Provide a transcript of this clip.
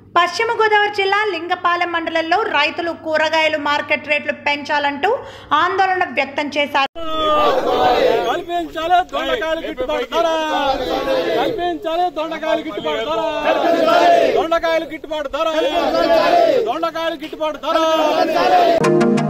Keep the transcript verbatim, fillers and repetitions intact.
పశ్చిమ గోదావరి జిల్లా లింగపాలెం మండలంలో రైతులు కూరగాయలు మార్కెట్ రేట్లు పెంచాలంటూ ఆందోళన వ్యక్తం చేశారు. కల్పించాలి దొండకాయలు గిట్టుబాటు ధర, కల్పించాలి దొండకాయలు గిట్టుబాటు ధర, దొండకాయలు గిట్టుబాటు ధర, దొండకాయలు గిట్టుబాటు ధర.